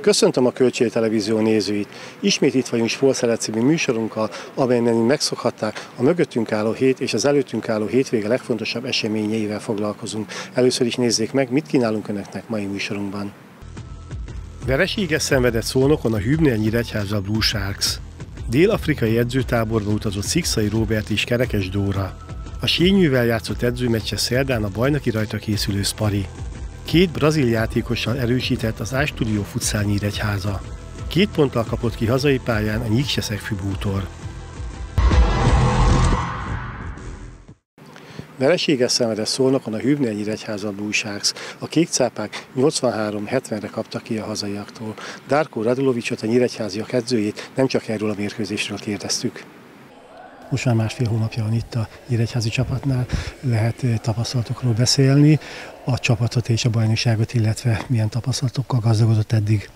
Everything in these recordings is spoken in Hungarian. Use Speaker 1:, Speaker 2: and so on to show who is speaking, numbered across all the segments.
Speaker 1: Köszöntöm a Kölcsei Televízió nézőit! Ismét itt vagyunk Sportszeret című műsorunkkal, amelyen megszokhatták, a mögöttünk álló hét és az előttünk álló hétvége legfontosabb eseményeivel foglalkozunk. Először is nézzék meg, mit kínálunk önöknek mai műsorunkban. Vereséget szenvedett Szolnokon a Hübner Nyíregyháza Blue Sharks. Dél-afrikai edzőtáborba utazott Szikszai Róbert és Kerekes Dóra. A Sényűvel játszott edzőmeccse szerdán a bajnoki rajta készülő Spari. Két brazil játékossal erősített az A-Studio Futsal Nyíregyháza. 2 ponttal kapott ki hazai pályán a Nyíkse-Szegfű Bútor. Vereséget szenvedett Szolnokon a Hübner Nyíregyháza Blue Sharks. A kékcápák 83-70-re kaptak ki a hazaiaktól. Darko Radulovicsot, a nyíregyháziak edzőjét nem csak erről a mérkőzésről kérdeztük. Most már másfél hónapja van itt a nyíregyházi csapatnál, lehet tapasztalatokról beszélni, a csapatot és a bajnokságot, illetve milyen tapasztalatokkal gazdagodott eddig.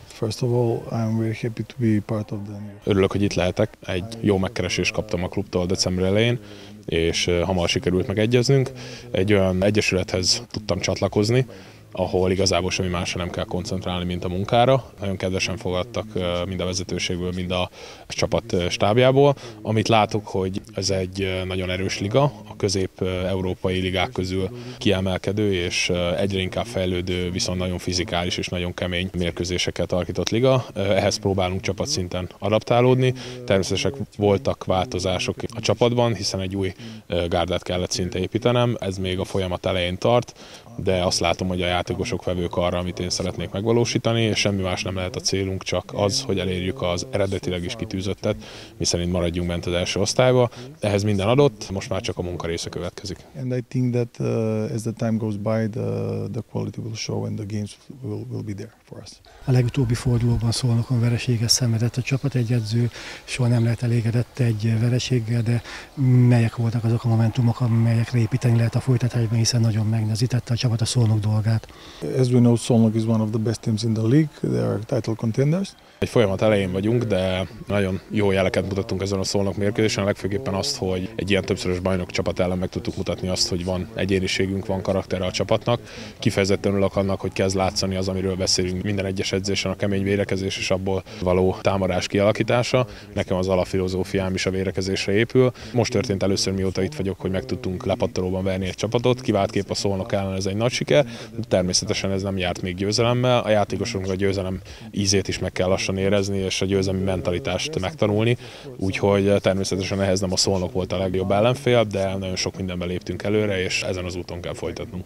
Speaker 2: Örülök, hogy itt lehetek. Egy jó megkeresést kaptam a klubtól december elején, és hamar sikerült megegyeznünk. Egy olyan egyesülethez tudtam csatlakozni, ahol igazából semmi másra nem kell koncentrálni, mint a munkára. Nagyon kedvesen fogadtak mind a vezetőségből, mind a csapat stábjából. Amit látok, hogy ez egy nagyon erős liga, a közép-európai ligák közül kiemelkedő és egyre inkább fejlődő, viszont nagyon fizikális és nagyon kemény mérkőzéseket alakított liga. Ehhez próbálunk csapatszinten adaptálódni. Természetesen voltak változások a csapatban, hiszen egy új gárdát kellett szinte építenem. Ez még a folyamat elején tart, de azt látom, hogy a játékosok vevők arra, amit én szeretnék megvalósítani, és semmi más nem lehet a célunk, csak az, hogy elérjük az eredetileg is kitűzöttet, miszerint maradjunk bent az első osztályba. Ehhez minden adott, most már csak a munka része következik.
Speaker 3: And I think that as the time goes by, the quality will show and the games will be there for us.
Speaker 1: A legutóbbi fordulóban Szolnokon vereséget szenvedett a csapat, egy edző soha nem lehet elégedett egy vereséggel, de melyek voltak azok a momentumok, amelyekre építeni lehet a folytatásban, hiszen nagyon megnehezítette a csapat a Szolnok dolgát.
Speaker 3: As we know, Szolnok is one of the best teams in the league. They are title contenders.
Speaker 2: Egy folyamat elején vagyunk, de nagyon jó jeleket mutattunk ezen a Szolnok mérkőzésen, legfőképpen azt, hogy egy ilyen többszörös bajnok csapat ellen meg tudtuk mutatni azt, hogy van egyéniségünk, van karaktere a csapatnak. Kifejezetten örülök annak, hogy kezd látszani az, amiről beszélünk minden egyes edzésen, a kemény védekezés és abból való támadás kialakítása. Nekem az alapfilozófiám is a védekezésre épül. Most történt először, mióta itt vagyok, hogy meg tudtunk lepattanóban verni egy csapatot, kiváltképp a Szolnok ellen ez egy nagy siker. Természetesen ez nem járt még győzelemmel, a játékosoknak a győzelem ízét is meg kell lassan érezni, és a győzelmi mentalitást megtanulni, úgyhogy természetesen ehhez nem a Szolnok volt a legjobb ellenfél, de nagyon sok mindenben léptünk előre, és ezen az úton kell folytatnunk.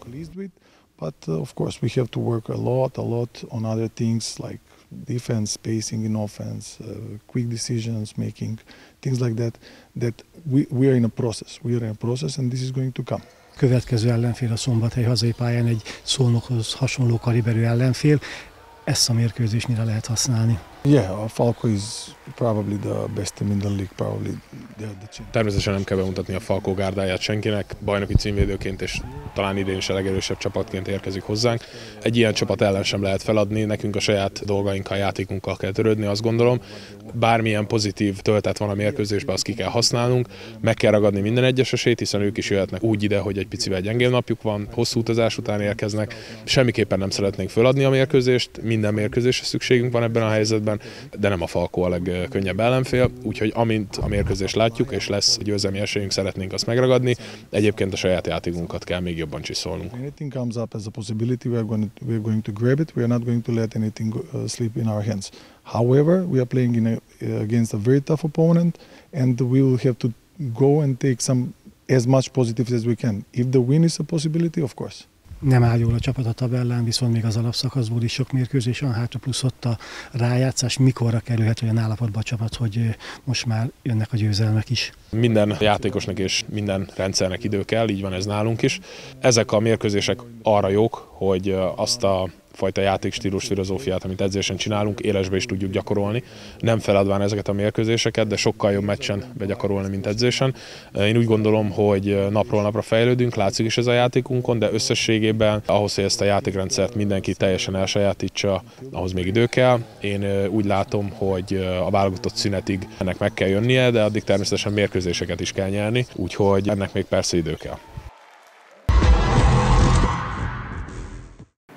Speaker 3: But of course we have to work a lot on other things like defense, spacing in offense, quick decisions making, things like that, that we are in a process. We are in a process and this is going to come.
Speaker 1: Következő ellenfél a Szombathely hazai pályán egy Szolnokhoz hasonló kaliberű ellenfél. Ezt a mérkőzést mire lehet használni?
Speaker 3: Yeah, Falco is probably the best team in the league, probably the champ.
Speaker 2: Természetesen nem kell bemutatni a Falco gárdáját senkinek, bajnoki címvédőként és talán idén is a legerősebb csapatként érkezik hozzánk. Egy ilyen csapat ellen sem lehet feladni, nekünk a saját dolgainkkal, játékunkkal kell törődni, azt gondolom. Bármilyen pozitív töltet van a mérkőzésben, azt ki kell használnunk, meg kell ragadni minden egyes esélyt, hiszen ők is jöhetnek úgy ide, hogy egy picivel gyengébb napjuk van, hosszú utazás után érkeznek. Semmiképpen nem szeretnénk feladni a mérkőzést, minden mérkőzésre szükségünk van ebben a helyzetben, de nem a Falco a legkönnyebb ellenfél, úgyhogy amint a mérkőzést látjuk, és lesz győzelmi esélyünk, szeretnénk azt megragadni. Egyébként a saját játékunkat kell még jobban csiszolnunk.
Speaker 3: Anything comes up as a possibility, we are going to grab it. We are not going to let anything slip in our hands. However, we are playing against a very tough opponent, and we will have to go and take as much positives as we can. If the win is a possibility, of course.
Speaker 1: Nem áll jól a csapat a tabellán, viszont még az alapszakaszból is sok mérkőzés van hátra, plusz ott a rájátszás. Mikorra kerülhet olyan állapotba a csapat, hogy most már jönnek a győzelmek is?
Speaker 2: Minden játékosnak és minden rendszernek idő kell, így van ez nálunk is. Ezek a mérkőzések arra jók, hogy azt a fajta játékstílus filozófiát, amit edzésen csinálunk, élesbe is tudjuk gyakorolni. Nem feladván ezeket a mérkőzéseket, de sokkal jobb meccsen begyakorolni, mint edzésen. Én úgy gondolom, hogy napról napra fejlődünk, látszik is ez a játékunkon, de összességében ahhoz, hogy ezt a játékrendszert mindenki teljesen elsajátítsa, ahhoz még idő kell. Én úgy látom, hogy a válogatott szünetig ennek meg kell jönnie, de addig természetesen mérkőzéseket is kell nyerni, úgyhogy ennek még persze idő kell.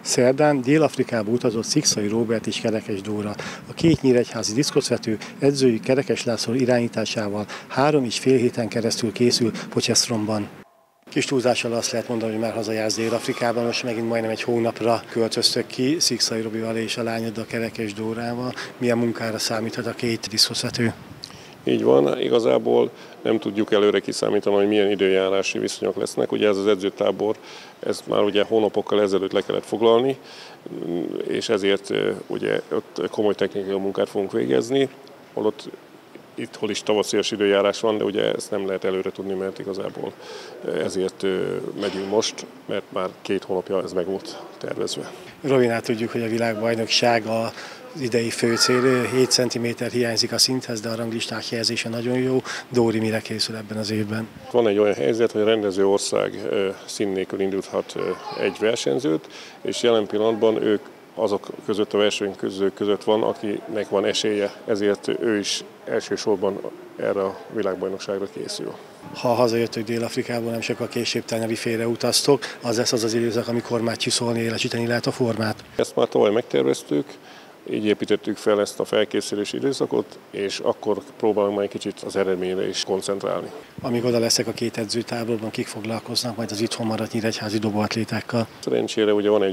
Speaker 1: Szerdán Dél-Afrikába utazott Szikszai Róbert és Kerekes Dóra. A két nyíregyházi diszkoszvető edzői Kerekes László irányításával 3,5 héten keresztül készül Potchefstroomban. Kis túlzással azt lehet mondani, hogy már hazajársz Dél-Afrikában, most megint majdnem egy hónapra költöztök ki Szikszai Robival és a lányoddal, Kerekes Dórával. Milyen munkára számíthat a két diszkoszvető?
Speaker 4: Így van, igazából nem tudjuk előre kiszámítani, hogy milyen időjárási viszonyok lesznek. Ugye ez az edzőtábor, ezt már ugye hónapokkal ezelőtt le kellett foglalni, és ezért ugye ott komoly technikai munkát fogunk végezni, holott itt hol is tavaszias időjárás van, de ugye ezt nem lehet előre tudni, mert igazából ezért megyünk most, mert már 2 hónapja ez meg volt tervezve.
Speaker 1: Robinál tudjuk, hogy a világbajnokság az idei főcél, 7 cm hiányzik a szinthez, de a ranglisták helyezése nagyon jó. Dóri mire készül ebben az évben?
Speaker 4: Van egy olyan helyzet, hogy a rendező ország szín nélkül indíthat egy versenyzőt, és jelen pillanatban ők azok között, a versenyzők között van, akinek van esélye, ezért ő is elsősorban erre a világbajnokságra készül.
Speaker 1: Ha hazajöttök Dél-Afrikából, nem sokkal később Tenerifére utaztok, az lesz az az időszak, amikor már csiszolni, élesíteni lehet a formát.
Speaker 4: Ezt már tavaly megterveztük, így építettük fel ezt a felkészülési időszakot, és akkor próbálunk majd kicsit az eredményre is koncentrálni.
Speaker 1: Amíg oda leszek a két edzőtáborban, kik foglalkoznak majd az itthon maradt nyíregyházi dobóatlétákkal?
Speaker 4: Szerencsére ugye van egy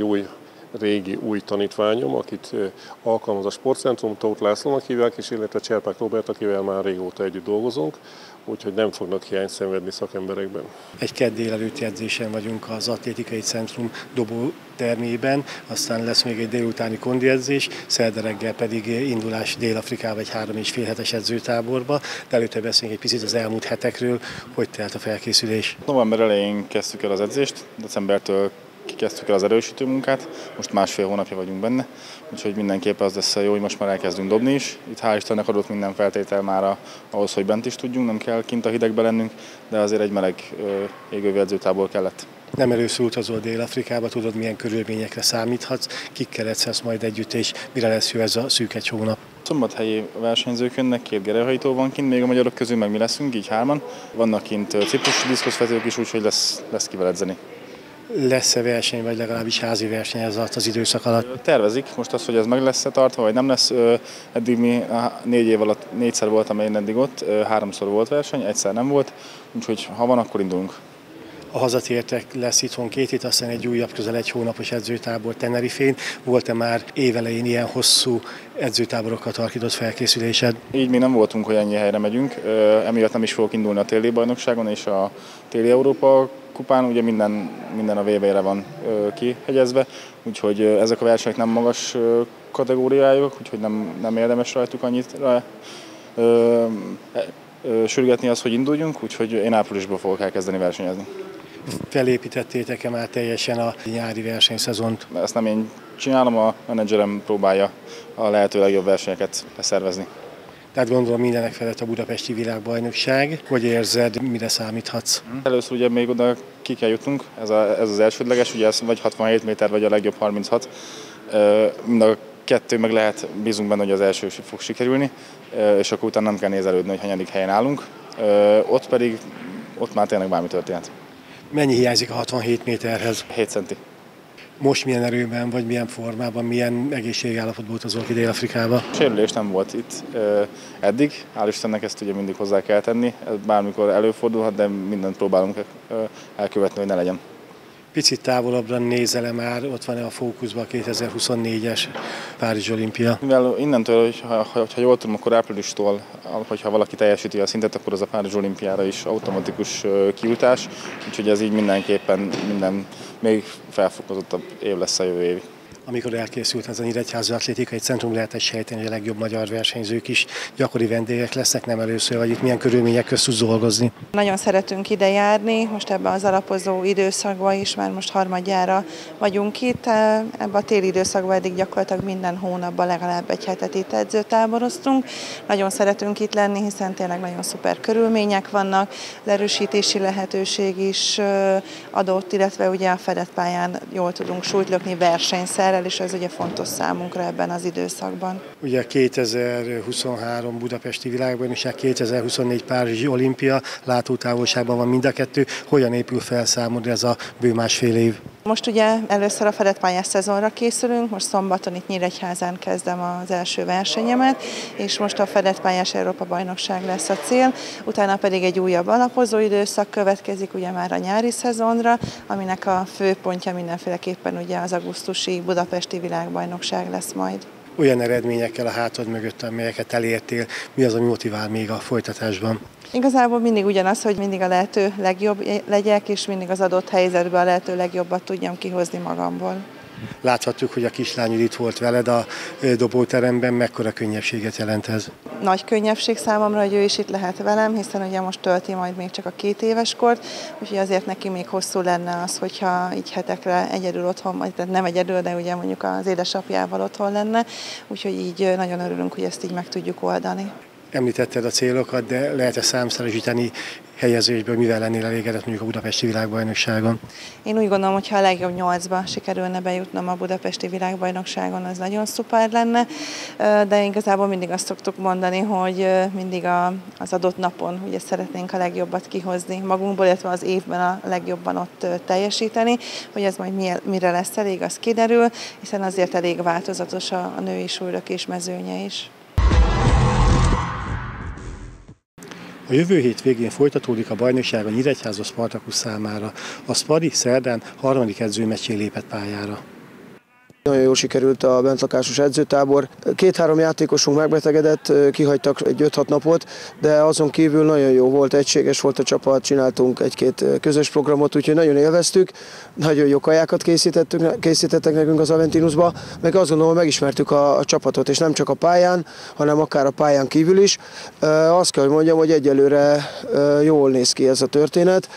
Speaker 4: új tanítványom, akit alkalmaz a sportcentrum, Tóth Lászlónak hívják, és illetve Cserpák Róbert, akivel már régóta együtt dolgozunk, úgyhogy nem fognak hiányt szenvedni szakemberekben.
Speaker 1: Egy kedd délelőtti edzésen vagyunk az Atlétikai Centrum dobótermében, aztán lesz még egy délutáni kondiedzés, szerda reggel pedig indulás Dél-Afrikába egy 3,5 hetes edzőtáborba, de előtte beszélünk egy picit az elmúlt hetekről, hogy telt a felkészülés.
Speaker 5: November elején kezdtük el az edzést, decembertől kezdtük el az erősítő munkát, most 1,5 hónapja vagyunk benne, úgyhogy mindenképpen az lesz jó, hogy most már elkezdünk dobni is. Itt hál' Istennek adott minden feltétel már ahhoz, hogy bent is tudjunk, nem kell kint a hidegbe lennünk, de azért egy meleg égővi edzőtábor kellett.
Speaker 1: Nem először utazol Dél-Afrikába, tudod milyen körülményekre számíthatsz, kikkel edzhetsz majd együtt, és mire lesz jó ez a szűk egy hónap?
Speaker 5: Szombathelyi versenyzők jönnek, 2 gerelyhajtó van kint, még a magyarok közül meg mi leszünk, így 3-an. Vannak kint ciprusi diszkoszvetők is, úgyhogy lesz kivel edzeni.
Speaker 1: Lesz-e verseny, vagy legalábbis házi verseny ez alatt az időszak alatt?
Speaker 5: Tervezik most azt, hogy ez meg lesz-e tartva, vagy nem lesz. Eddig mi 4 év alatt 4-szer voltam én eddig ott, 3-szor volt verseny, 1-szer nem volt, úgyhogy ha van, akkor indulunk.
Speaker 1: A hazatértek, lesz itthon 2 hét, aztán egy újabb, közel 1 hónapos edzőtábor Tenerifén. Volt-e már évelején ilyen hosszú edzőtáborokkal tarkított felkészülésed?
Speaker 5: Így még nem voltunk, hogy ennyi helyre megyünk, emiatt nem is fogok indulni a téli bajnokságon és a téli Európa kupán, ugye minden a VB-re van kihegyezve, úgyhogy ezek a versenyek nem magas kategóriájuk, úgyhogy nem érdemes rajtuk annyit sürgetni azt, hogy induljunk, úgyhogy én áprilisban fogok elkezdeni versenyezni.
Speaker 1: Felépítettétek-e már teljesen a nyári versenyszezont?
Speaker 5: Ezt nem én csinálom, a menedzserem próbálja a lehető legjobb versenyeket leszervezni.
Speaker 1: Tehát gondolom mindenek felett a budapesti világbajnokság. Hogy érzed, mire számíthatsz?
Speaker 5: Először ugye még oda ki kell jutnunk, ez az elsődleges, ugye ez vagy 67 méter, vagy a legjobb 36. Mind a 2 meg lehet, bízunk benne, hogy az első fog sikerülni, és akkor utána nem kell nézelődni, hogy hanyadik helyen állunk. Ott már tényleg bármi történt.
Speaker 1: Mennyi hiányzik a 67 méterhez?
Speaker 5: 7 centi.
Speaker 1: Most milyen erőben, vagy milyen formában, milyen egészségállapotban utazol ki Dél-Afrikába?
Speaker 5: Sérülés nem volt itt eddig, hál' Istennek ezt ugye mindig hozzá kell tenni, ez bármikor előfordulhat, de mindent próbálunk elkövetni, hogy ne legyen.
Speaker 1: Picit távolabbra nézel-e már, ott van-e a fókuszban a 2024-es Párizsi olimpia?
Speaker 5: Mivel innentől, hogyha jól tudom, akkor áprilistól, hogyha valaki teljesíti a szintet, akkor az a Párizsi olimpiára is automatikus kijutás, úgyhogy ez így mindenképpen még felfokozottabb év lesz a jövő év.
Speaker 1: Amikor elkészült ez a Nyíregyházi Atlétikai Centrum, lehet sejteni, hogy a legjobb magyar versenyzők is gyakori vendégek lesznek, nem először, vagy itt milyen körülmények közt tudsz dolgozni?
Speaker 6: Nagyon szeretünk ide járni, most ebben az alapozó időszakban is, már most harmadjára vagyunk itt. Ebben a téli időszakban eddig gyakorlatilag minden hónapban legalább egy hetet itt edzőtáboroztunk. Nagyon szeretünk itt lenni, hiszen tényleg nagyon szuper körülmények vannak, az erősítési lehetőség is adott, illetve ugye a fedett pályán jól tudunk súlyt lökni versenyszerrel, és ez ugye fontos számunkra ebben az időszakban.
Speaker 1: Ugye 2023 budapesti világbajnokság, 2024 Párizsi olimpia, látótávolságban van mind a 2. Hogyan épül fel számodra ez a bő 1,5 év?
Speaker 6: Most ugye először a fedett pályás szezonra készülünk, most szombaton itt Nyíregyházán kezdem az első versenyemet, és most a fedett pályás Európa-bajnokság lesz a cél, utána pedig egy újabb alapozó időszak következik ugye már a nyári szezonra, aminek a főpontja mindenféleképpen ugye az augusztusi budapesti világbajnokság lesz majd.
Speaker 1: Olyan eredményekkel a hátad mögött, amelyeket elértél, mi az, ami motivál még a folytatásban?
Speaker 6: Igazából mindig ugyanaz, hogy mindig a lehető legjobb legyek, és mindig az adott helyzetben a lehető legjobbat tudjam kihozni magamból.
Speaker 1: Láthatjuk, hogy a kislányod itt volt veled a dobóteremben, mekkora könnyebbséget jelent ez?
Speaker 6: Nagy könnyebbség számomra, hogy ő is itt lehet velem, hiszen ugye most tölti majd még csak a 2 éves kort, úgyhogy azért neki még hosszú lenne az, hogyha így hetekre egyedül otthon, tehát nem egyedül, de ugye mondjuk az édesapjával otthon lenne, úgyhogy így nagyon örülünk, hogy ezt így meg tudjuk oldani.
Speaker 1: Említetted a célokat, de lehet-e számszerűsíteni helyezésből, mivel lennél elégedett mondjuk a budapesti világbajnokságon?
Speaker 6: Én úgy gondolom, hogy ha a legjobb 8-ba sikerülne bejutnom a budapesti világbajnokságon, az nagyon szuper lenne, de igazából mindig azt szoktuk mondani, hogy mindig az adott napon ugye szeretnénk a legjobbat kihozni magunkból, illetve az évben a legjobban ott teljesíteni, hogy ez majd mire lesz elég, az kiderül, hiszen azért elég változatos a női súlylökés mezőnye is.
Speaker 1: A jövő hét végén folytatódik a bajnokság a Nyíregyháza Spartacus számára. A Spari szerdán 3. edzőmeccsén lépett pályára.
Speaker 7: Nagyon jól sikerült a bentlakásos edzőtábor. 2-3 játékosunk megbetegedett, kihagytak egy 5-6 napot, de azon kívül nagyon jó volt, egységes volt a csapat, csináltunk 1-2 közös programot, úgyhogy nagyon élveztük. Nagyon jó kajákat készítettek nekünk az Aventinusba, meg azt gondolom, hogy megismertük a csapatot, és nem csak a pályán, hanem akár a pályán kívül is. Azt kell, hogy mondjam, hogy egyelőre jól néz ki ez a történet.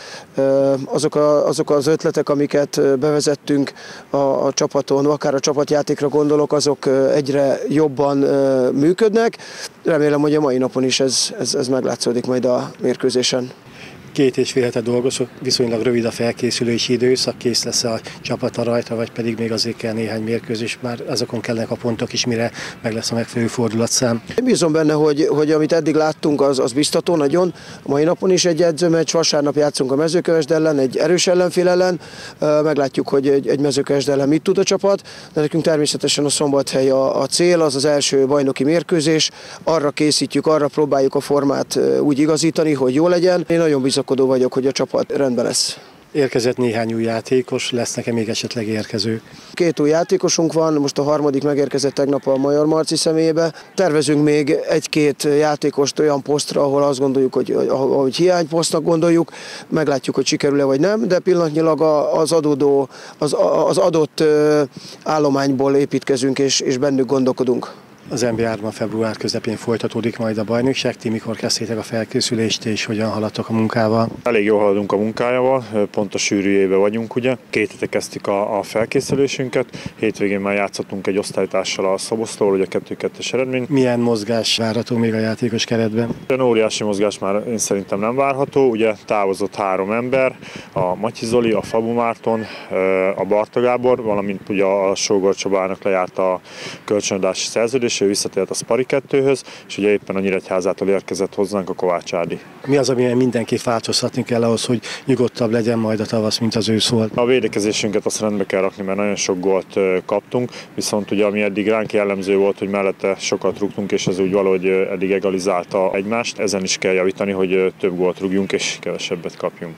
Speaker 7: Azok az ötletek, amiket bevezettünk a csapaton, akár a csapatjátékra gondolok, azok egyre jobban működnek. Remélem, hogy a mai napon is ez meglátszódik majd a mérkőzésen.
Speaker 1: 2,5 hete dolgozok, viszonylag rövid a felkészülési időszak, kész lesz a csapata rajta, vagy pedig még azért kell néhány mérkőzés, már azokon kellenek a pontok is, mire meg lesz a megfelelő fordulatszám.
Speaker 7: Én bízom benne, hogy amit eddig láttunk, az biztató nagyon. A mai napon is egy edzőmeccs, vasárnap játszunk a Mezőkövesd ellen, egy erős ellenfél ellen. Meglátjuk, hogy egy Mezőkövesd ellen mit tud a csapat, de nekünk természetesen a Szombathely a cél, az első bajnoki mérkőzés. Arra készítjük, arra próbáljuk a formát úgy igazítani, hogy jó legyen. Én nagyon bizakodó vagyok, hogy a csapat rendben lesz.
Speaker 1: Érkezett néhány új játékos, lesznek-e még esetleg érkezők?
Speaker 7: 2 új játékosunk van, most a 3. megérkezett tegnap a Major Marci személyébe. Tervezünk még 1-2 játékost olyan posztra, ahol azt gondoljuk, hogy hiányposztnak gondoljuk. Meglátjuk, hogy sikerül-e vagy nem, de pillanatnyilag az adott állományból építkezünk és bennük gondolkodunk.
Speaker 1: Az NB3-ban február közepén folytatódik majd a bajnokság. Ti mikor kezdtétek a felkészülést, és hogyan haladtok a munkával?
Speaker 8: Elég jól haladunk a munkájával, pont a sűrűjébe vagyunk, ugye. 2 hete kezdtük a felkészülésünket, hétvégén már játszottunk egy osztálytársal a Szoboszlóról, ugye 2-2-es eredmény.
Speaker 1: Milyen mozgás várható még a játékos keretben?
Speaker 8: Óriási mozgás már én szerintem nem várható, ugye távozott 3 ember, a Matyi Zoli, a Fabu Márton, a Barta Gábor, valamint ugye a Sógor Csabának lejárt a kölcsönadási szerződés, ő visszatért a Spari 2-höz, és ugye éppen a Nyíregyházától érkezett hozzánk a Kovács Ádi.
Speaker 1: Mi az, amilyen mindenképp változtatni kell ahhoz, hogy nyugodtabb legyen majd a tavasz, mint az ősz volt?
Speaker 8: A védekezésünket azt rendbe kell rakni, mert nagyon sok gólt kaptunk, viszont ugye ami eddig ránk jellemző volt, hogy mellette sokat rúgtunk, és ez úgy valahogy eddig egalizálta egymást. Ezen is kell javítani, hogy több gólt rúgjunk és kevesebbet kapjunk.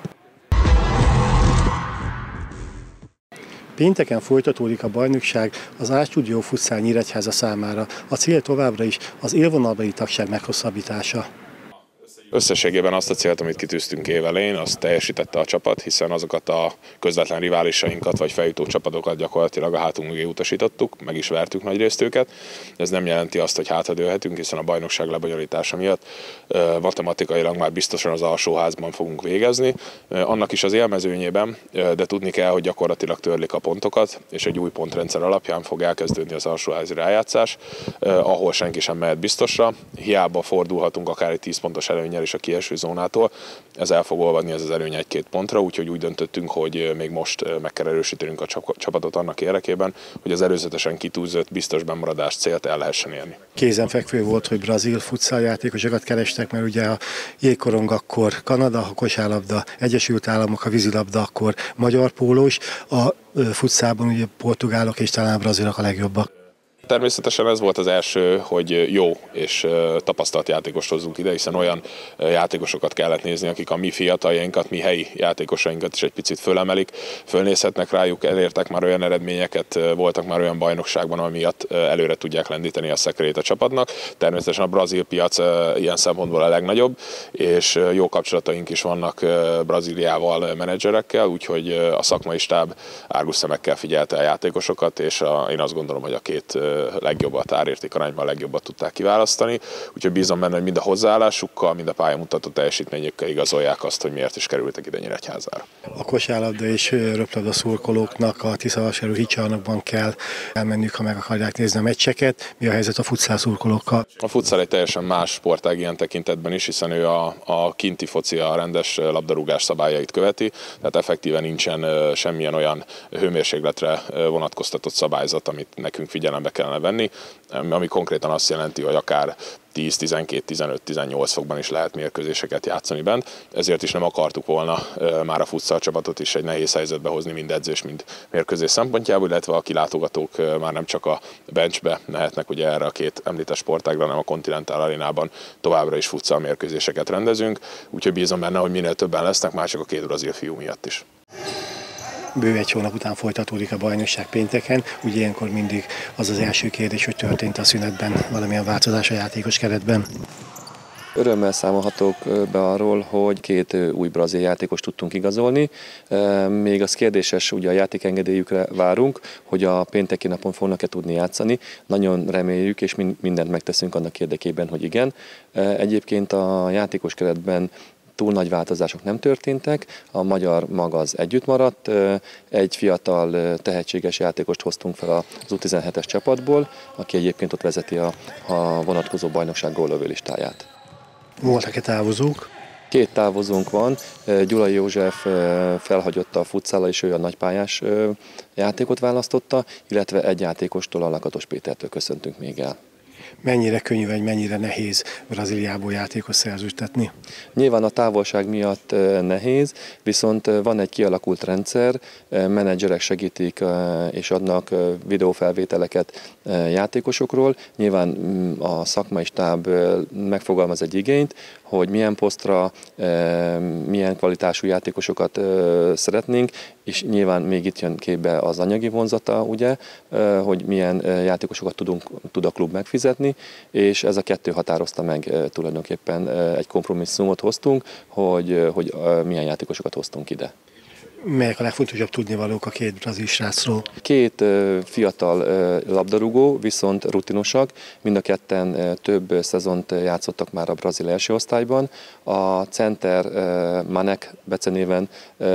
Speaker 1: Pénteken folytatódik a bajnokság az A-Studio Futsal Nyíregyháza számára. A cél továbbra is az élvonalbeli tagság meghosszabbítása.
Speaker 2: Összességében azt a célt, amit kitűztünk évelején, azt teljesítette a csapat, hiszen azokat a közvetlen riválisainkat vagy feljutó csapatokat gyakorlatilag a hátunk mögé utasítottuk, meg is vertük nagyrészt őket. Ez nem jelenti azt, hogy hátradőlhetünk, hiszen a bajnokság lebonyolítása miatt matematikailag már biztosan az alsóházban fogunk végezni. Annak is az élmezőnyében, de tudni kell, hogy gyakorlatilag törlik a pontokat, és egy új pontrendszer alapján fog elkezdődni az alsóházi rájátszás, ahol senki sem mehet biztosra. Hiába fordulhatunk akár egy 10 pontos előnnyel is a kieső zónától. Ez el fog olvadni, ez az előny 1-2 pontra, úgyhogy úgy döntöttünk, hogy még most meg kell erősítenünk a csapatot annak érdekében, hogy az előzetesen kitűzött biztos bemaradás célt el lehessen érni.
Speaker 1: Kézenfekvő volt, hogy brazil futsal játékosokat kerestek, mert ugye a jégkorong akkor Kanada, a kosárlabda, Egyesült Államok, a vízilabda akkor magyar pólós. A futszálban ugye portugálok és talán brazilok a legjobbak.
Speaker 2: Természetesen ez volt az első, hogy jó és tapasztalt játékost hozzunk ide, hiszen olyan játékosokat kellett nézni, akik a mi fiataljainkat, mi helyi játékosainkat is egy picit fölemelik, fölnézhetnek rájuk, elértek már olyan eredményeket, voltak már olyan bajnokságban, ami miatt előre tudják lendíteni a szekerét a csapatnak. Természetesen a brazil piac ilyen szempontból a legnagyobb, és jó kapcsolataink is vannak Brazíliával, menedzserekkel, úgyhogy a szakmai stáb árgus szemekkel figyelte a játékosokat, és én azt gondolom, hogy a két legjobbat, árértékarányban a legjobbat tudták kiválasztani, úgyhogy bízom benne, hogy mind a hozzáállásukkal, mind a pályamutató teljesítményükkel igazolják azt, hogy miért is kerültek ide Nyíregyházára.
Speaker 1: A kosárlabda és röplabda szurkolóknak a Tiszavasárú hídcsarnokban kell elmenniük, ha meg akarják nézni a meccseket. Mi a helyzet a futszál szurkolókkal?
Speaker 2: A futszál egy teljesen más sportág ilyen tekintetben is, hiszen ő a kinti foci, a rendes labdarúgás szabályait követi, tehát effektíven nincsen semmilyen olyan hőmérsékletre vonatkoztatott szabályzat, amit nekünk figyelembe kellene venni, ami konkrétan azt jelenti, hogy akár 10, 12, 15, 18 fokban is lehet mérkőzéseket játszani bent, ezért is nem akartuk volna már a futsal csapatot is egy nehéz helyzetbe hozni mind edzés, mind mérkőzés szempontjából, illetve a kilátogatók már nem csak a benchbe mehetnek ugye erre a két említett sportágra, hanem a Continental Arénában továbbra is futsal mérkőzéseket rendezünk, úgyhogy bízom benne, hogy minél többen lesznek, már csak a két brazil fiú miatt is.
Speaker 1: Bő egy hónap után folytatódik a bajnokság pénteken, ugye ilyenkor mindig az az első kérdés, hogy történt a szünetben valamilyen változás a játékos keretben.
Speaker 9: Örömmel számolhatok be arról, hogy két új brazil játékost tudtunk igazolni. Még az kérdéses, ugye a játékengedélyükre várunk, hogy a pénteki napon fognak-e tudni játszani. Nagyon reméljük, és mindent megteszünk annak érdekében, hogy igen. Egyébként a játékos keretben túl nagy változások nem történtek, a magyar mag az együtt maradt, egy fiatal, tehetséges játékost hoztunk fel az U17-es csapatból, aki egyébként ott vezeti a vonatkozó bajnokság góllövő listáját.
Speaker 1: Voltak-e távozók?
Speaker 9: Két távozónk van, Gyulai József felhagyott a futszállal, és ő a nagypályás játékot választotta, illetve egy játékostól, a Lakatos Pétertől köszöntünk még el.
Speaker 1: Mennyire könnyű vagy mennyire nehéz Brazíliából játékos szerződtetni?
Speaker 9: Nyilván a távolság miatt nehéz, viszont van egy kialakult rendszer, menedzserek segítik és adnak videófelvételeket játékosokról. Nyilván a szakmai stáb megfogalmaz egy igényt, hogy milyen posztra, milyen kvalitású játékosokat szeretnénk, és nyilván még itt jön képbe az anyagi vonzata, ugye, hogy milyen játékosokat tud a klub megfizetni, és ez a kettő határozta meg tulajdonképpen egy kompromisszumot hoztunk, hogy milyen játékosokat hoztunk ide.
Speaker 1: Melyek a legfontosabb tudnivalók a két brazil srácról?
Speaker 9: Két fiatal labdarúgó, viszont rutinosak, mind a ketten több szezont játszottak már a brazil első osztályban. A center Manek becenéven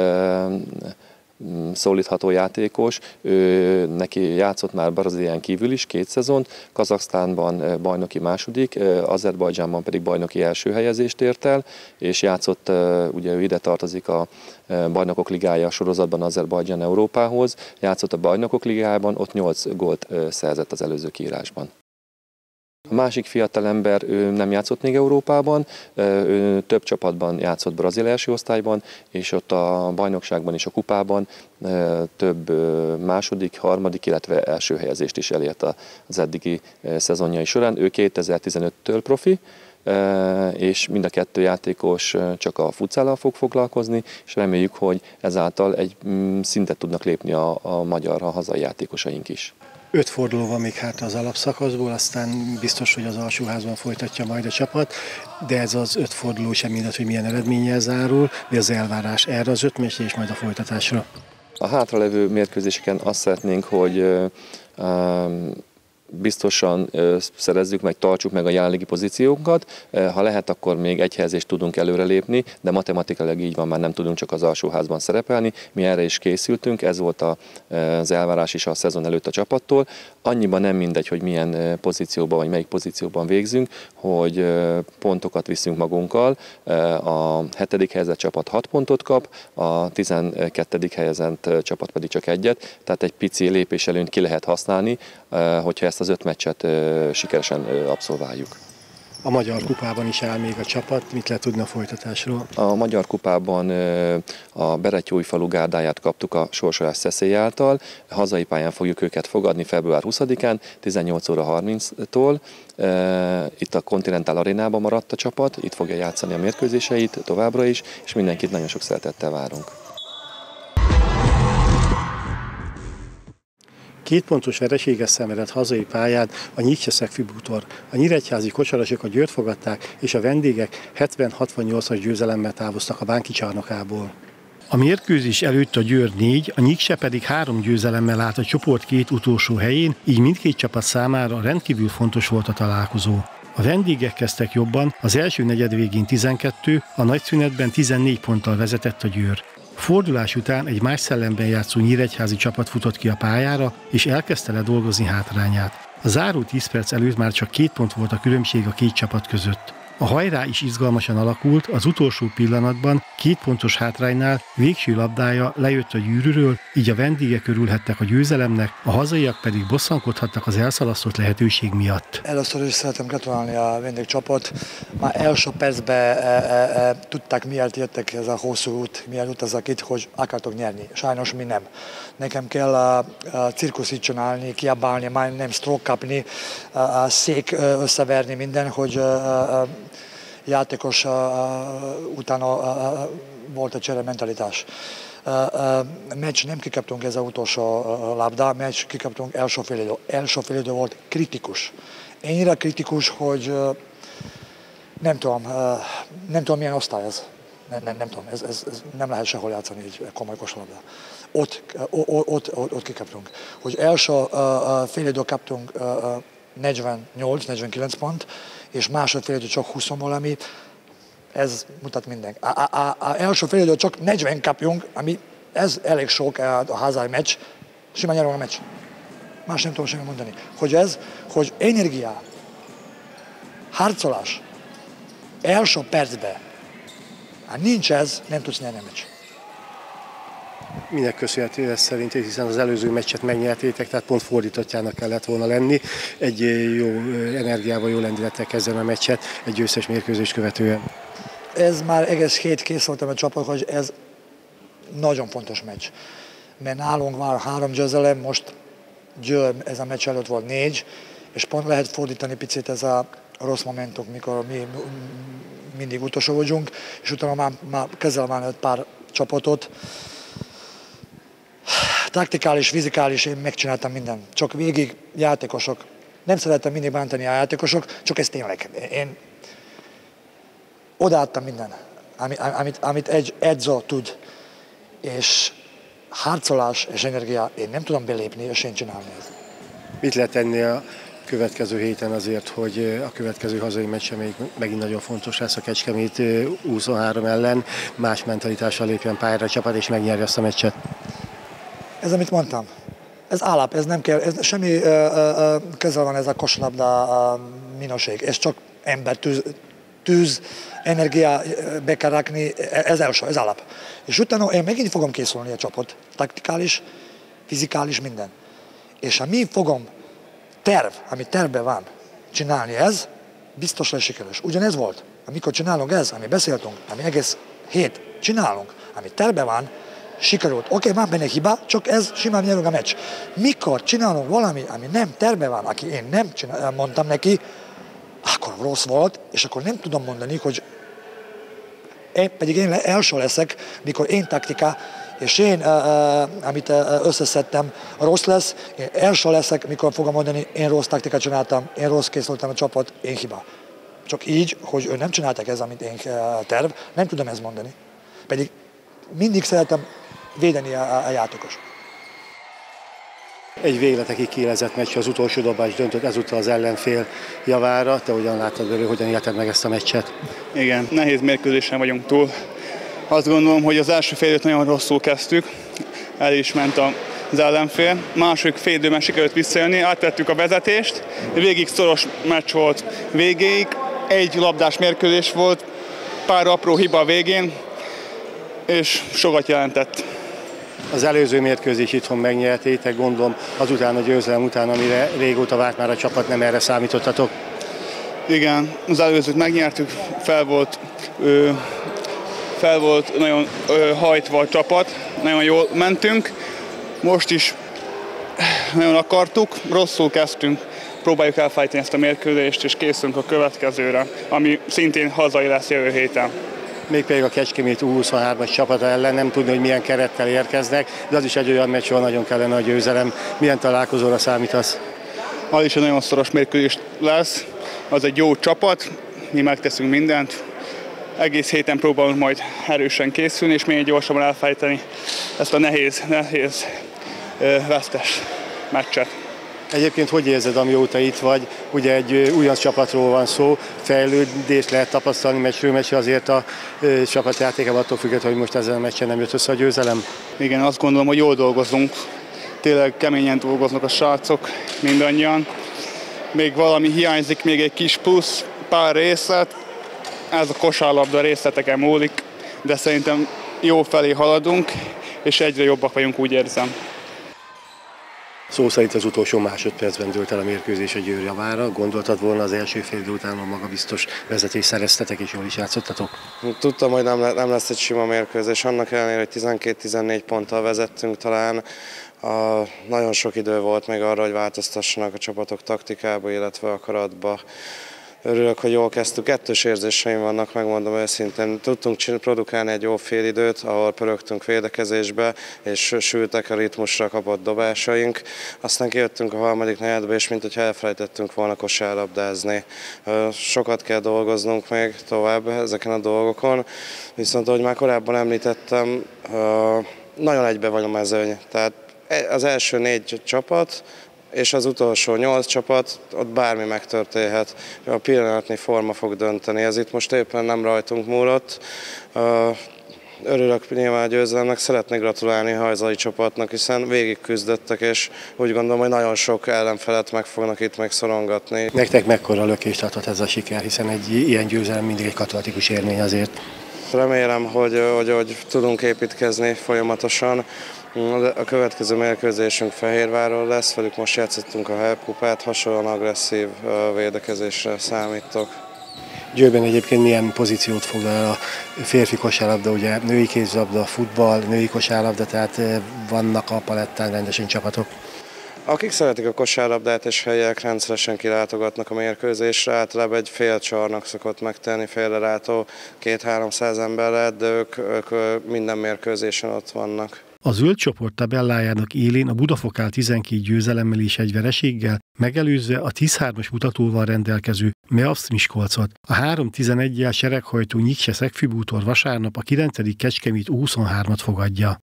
Speaker 9: szólítható játékos, neki játszott már Brazílián kívül is 2 szezont, Kazaksztánban bajnoki második, Azerbajdzsánban pedig bajnoki első helyezést ért el, és játszott, ugye ő ide tartozik a Bajnokok Ligája sorozatban Azerbajdzsán Európához, játszott a Bajnokok Ligájában, ott 8 gólt szerzett az előző kiírásban. A másik fiatalember, ő nem játszott még Európában, ő több csapatban játszott brazil első osztályban, és ott a bajnokságban és a kupában több második, harmadik, illetve első helyezést is elért az eddigi szezonjai során. Ő 2015-től profi, és mind a kettő játékos csak a futszállal fog foglalkozni, és reméljük, hogy ezáltal egy szintet tudnak lépni a magyar, a hazai játékosaink is.
Speaker 1: 5 forduló van még hátra az alapszakaszból, aztán biztos, hogy az alsóházban folytatja majd a csapat, de ez az 5 forduló sem mindegy, hogy milyen eredménnyel zárul, mi az elvárás erre az 5 meccsre és majd a folytatásra.
Speaker 9: A hátralevő mérkőzéseken azt szeretnénk, hogy biztosan szerezzük meg, tartsuk meg a jelenlegi pozíciónkat. Ha lehet, akkor még egy helyezést tudunk előrelépni, de matematikailag így van, már nem tudunk csak az alsóházban szerepelni. Mi erre is készültünk, ez volt az elvárás is a szezon előtt a csapattól. Annyiban nem mindegy, hogy milyen pozícióban vagy melyik pozícióban végzünk, hogy pontokat viszünk magunkkal. A 7. helyezett csapat 6 pontot kap, a 12. helyezett csapat pedig csak 1-et, tehát egy pici lépéselőnyt ki lehet használni, hogyha ezt az 5 meccset sikeresen abszolváljuk.
Speaker 1: A Magyar Kupában is áll még a csapat, mit lehet tudni a folytatásról?
Speaker 9: A Magyar Kupában a Berettyóújfalu gárdáját kaptuk a Sorsolás Szeszély által. Hazai pályán fogjuk őket fogadni február 20-án, 18 óra 30-tól. Itt a Continental Arénában maradt a csapat, itt fogja játszani a mérkőzéseit továbbra is, és mindenkit nagyon sok szeretettel várunk.
Speaker 1: 2 pontos vereséges szenvedett hazai pályán a Nyírcseszeg bútor. A nyíregyházi kosarasok a Győrt fogadták, és a vendégek 70-68-as győzelemmel távoztak a Bánki csarnokából. A mérkőzés előtt a Győr 4, a Nyírcse pedig 3 győzelemmel állt a csoport 2 utolsó helyén, így mindkét csapat számára rendkívül fontos volt a találkozó. A vendégek kezdtek jobban, az első negyed végén 12, a nagyszünetben 14 ponttal vezetett a Győr. Fordulás után egy más szellemben játszó nyíregyházi csapat futott ki a pályára, és elkezdte ledolgozni hátrányát. A záró 10 perc előtt már csak 2 pont volt a különbség a két csapat között. A hajrá is izgalmasan alakult, az utolsó pillanatban 2 pontos hátránynál végső labdája lejött a gyűrűről, így a vendégek örülhettek a győzelemnek, a hazaiak pedig bosszankodhattak az elszalasztott lehetőség miatt.
Speaker 10: Először is szeretem gratulálni a vendégcsapat. Már első percben tudták, miért jöttek ez a hosszú út, miért utazak itt, hogy akartok nyerni. Sajnos mi nem. Nekem kell a cirkuszit csinálni, kiabálni, már nem stroke kapni, a szék összeverni minden, hogy játékos utána volt a csere mentalitás. Meccs nem kikaptunk ez az utolsó labda, meccs kikaptunk első félidő. Első félidő volt kritikus. Ennyire kritikus, hogy nem tudom milyen osztály ez. Nem tudom, ez nem lehet sehol játszani egy komoly kosarlabda. Ott kikaptunk. Hogy első félidő kaptunk 48-49 pont, és másodfélidő csak 20 valami, ez mutat minden. A első félidő csak 40 kapjunk, ami ez elég sok a hazai meccs, simán nyerünk a meccs. Más nem tudom semmi mondani. Hogy energia, harcolás, első percben, ha nincs ez, nem tudsz nyerni a meccs.
Speaker 1: Minek köszönhető ez szerint, hiszen az előző meccset megnyertétek, tehát pont fordítottjának kellett volna lenni. Egy jó energiával, jó lendülettel kezdem a meccset, egy győztes mérkőzést követően.
Speaker 10: Ez már egész hét készültem a csapat, hogy ez nagyon fontos meccs. Mert nálunk van 3 győzelem, most Győr ez a meccs előtt volt 4, és pont lehet fordítani picit ez a rossz momentum, mikor mi mindig utolsó vagyunk, és utána már kezel van egy pár csapatot. Taktikális, fizikális, én megcsináltam mindent. Csak végig játékosok. Nem szeretem mindig bántani a játékosok, csak ez tényleg. Én odaadtam minden, amit egy edző tud. És harcolás és energia, én nem tudom belépni, és én csinálni ezt.
Speaker 1: Mit lehet tenni a következő héten azért, hogy a következő hazai meccse megint nagyon fontos lesz a Kecskemét 23 ellen, más mentalitással lépjen pályára a csapat, és megnyerje azt a meccset? Ez, amit mondtam, ez alap, ez nem kell, ez semmi közel van ez a kosarlabda minőség, ez csak ember, tűz, energia be kell rakni, ez első, ez alap. És utána én megint fogom készülni a csapat, taktikális, fizikális, minden. És ha mi fogom ami tervben van, csinálni ez, biztos lesz sikeres. Ugyanez volt, amikor csinálunk ez, ami beszéltünk, ami egész hét csinálunk, ami tervben van, sikerült. Oké, van benne hiba, csak ez simán nyerünk a meccs. Mikor csinálunk valami, ami nem terve van, aki én nem mondtam neki, akkor rossz volt, és akkor nem tudom mondani, hogy pedig én első leszek, mikor én taktika, és én, amit összeszedtem, rossz lesz, én első leszek, mikor fogom mondani, én rossz taktikát csináltam, én rossz készültem a csapat, én hiba. Csak így, hogy ő nem csináltak ez, amit én terv, nem tudom ezt mondani. Pedig mindig szeretem védeni a játékos. Egy végletekig kiélezett meccs, az utolsó dobás döntött ezúttal az ellenfél javára. Te hogyan láttad belőle, hogyan élted meg ezt a meccset?
Speaker 11: Igen, nehéz mérkőzésen vagyunk túl. Azt gondolom, hogy az első fél időt nagyon rosszul kezdtük, el is ment az ellenfél. Második fél időben sikerült visszajönni, átvettük a vezetést, végig szoros meccs volt végéig, egy labdás mérkőzés volt, pár apró hiba a végén, és sokat jelentett.
Speaker 1: Az előző mérkőzés itthon megnyertétek, gondolom azután a győzelem után, amire régóta várt már a csapat, nem erre számítottatok?
Speaker 11: Igen, az előzőt megnyertük, fel volt nagyon hajtva a csapat, nagyon jól mentünk, most is nagyon akartuk, rosszul kezdtünk, próbáljuk elfejteni ezt a mérkőzést, és készülünk a következőre, ami szintén hazai lesz jövő héten.
Speaker 1: Mégpedig a Kecskemét U23-as csapata ellen, nem tudni, hogy milyen kerettel érkeznek, de az is egy olyan meccs, ahol nagyon kellene a győzelem. Milyen találkozóra számítasz?
Speaker 11: Az is egy nagyon szoros mérkőzés lesz, az egy jó csapat, mi megteszünk mindent, egész héten próbálunk majd erősen készülni, és még gyorsabban elfejteni ezt a nehéz vesztes meccset.
Speaker 1: Egyébként hogy érzed, amióta itt vagy? Ugye egy újonc csapatról van szó, fejlődést lehet tapasztalni meccsről meccsre, azért a csapatjátékában attól függetlenül, hogy most ezen a meccsen nem jött össze a győzelem?
Speaker 11: Igen, azt gondolom, hogy jól dolgozunk. Tényleg keményen dolgoznak a srácok, mindannyian. Még valami hiányzik, még egy kis plusz, pár részlet. Ez a kosárlabda részleteken múlik, de szerintem jó felé haladunk, és egyre jobbak vagyunk, úgy érzem.
Speaker 1: Szó szerint az utolsó másodpercben dőlt el a mérkőzés a Győr javára. Gondoltad volna az első fél idő után, a magabiztos vezetést szereztetek és jól is játszottatok?
Speaker 12: Tudtam, hogy nem lesz egy sima mérkőzés. Annak ellenére, hogy 12-14 ponttal vezettünk talán. Nagyon sok idő volt még arra, hogy változtassanak a csapatok taktikába, illetve akaratba. Örülök, hogy jól kezdtük. Kettős érzéseim vannak, megmondom őszintén. Tudtunk produkálni egy jó félidőt, ahol pörögtünk védekezésbe, és sültek a ritmusra kapott dobásaink. Aztán kijöttünk a harmadik negyedbe, és minthogyha elfelejtettünk volna kosárlabdázni. Sokat kell dolgoznunk még tovább ezeken a dolgokon, viszont ahogy már korábban említettem, nagyon egybe van a mezőny. Tehát az első 4 csapat, és az utolsó 8 csapat, ott bármi megtörténhet. A pillanatnyi forma fog dönteni. Ez itt most éppen nem rajtunk múlott. Örülök nyilván a győzelemnek, szeretnék gratulálni a hazai csapatnak, hiszen végig küzdöttek, és úgy gondolom, hogy nagyon sok ellenfelet meg fognak itt megszorongatni.
Speaker 1: Nektek mekkora lökést adhat ez a siker, hiszen egy ilyen győzelem mindig egy katartikus élmény azért.
Speaker 12: Remélem, hogy tudunk építkezni folyamatosan. A következő mérkőzésünk Fehérvárról lesz, velük most játszottunk a HEP kupát, hasonlóan agresszív védekezésre számítok.
Speaker 1: Győrben egyébként milyen pozíciót foglal el a férfi kosárlabda, ugye női kézilabda, futball, női kosárlabda, tehát vannak a palettán rendesen csapatok.
Speaker 12: Akik szeretik a kosárlabdát és helyiek, rendszeresen kilátogatnak a mérkőzésre, általában egy fél csarnok szokott megtenni, félrelátó 200-300 ember lehet, de ők minden mérkőzésen ott vannak.
Speaker 1: A zöld csoport tabellájának élén a Budafok áll 12 győzelemmel és egy vereséggel, megelőzve a 10-3-as mutatóval rendelkező Meavs Miskolcot. A 3-11-jel sereghajtó Nyikse Szegfűbútor vasárnap a 9. Kecskemét U23-at fogadja.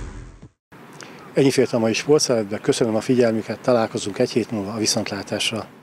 Speaker 1: Ennyi fért a mai sportszeletbe, köszönöm a figyelmüket, találkozunk egy hét múlva a viszontlátásra.